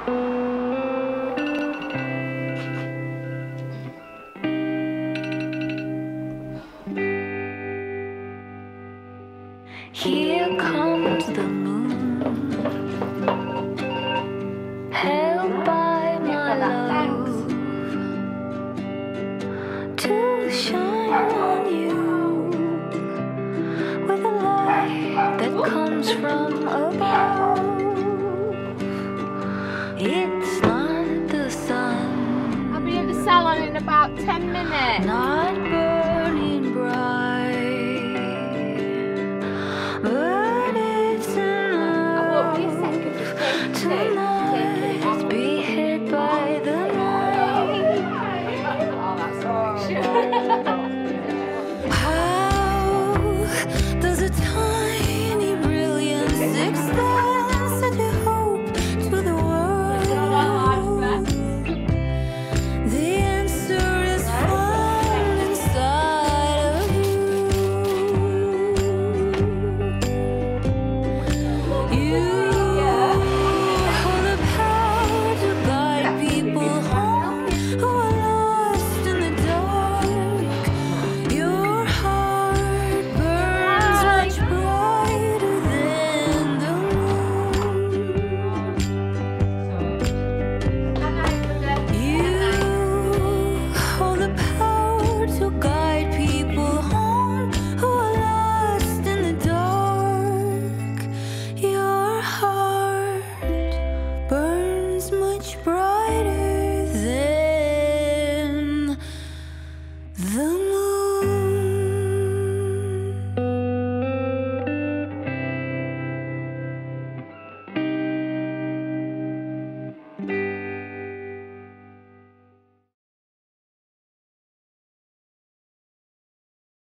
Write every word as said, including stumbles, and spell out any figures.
Here comes the moon, held by my love, to shine on you with a light that comes from above. It's not the sun, I'll be at the salon in about ten minutes. not burning bright, but it's enough I won't be a second, just take it. tonight.